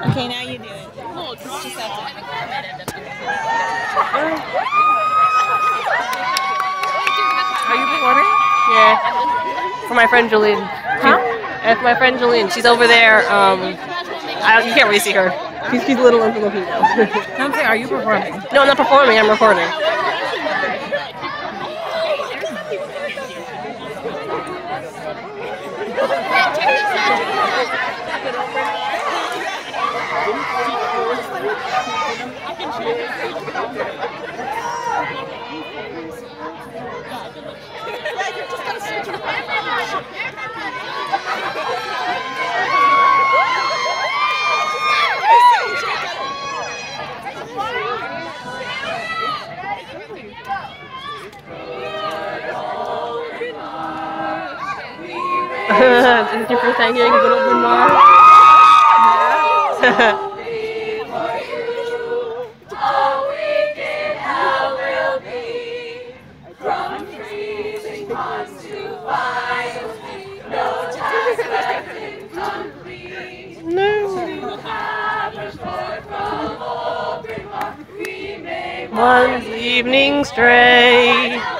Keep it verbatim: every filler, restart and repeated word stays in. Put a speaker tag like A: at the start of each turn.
A: Okay, now you do it. Just have to.
B: Are you performing?
C: Yeah. For my friend Jolene.
B: Huh?
C: That's my friend Jolene. She's over there. Um, I don't, you can't really see her. She's, she's a little in Filipino.
B: No, I'm saying, are you performing?
C: No, I'm not performing. I'm recording. This is your first time hearing Good Old Bryn Mawr? One evening stray.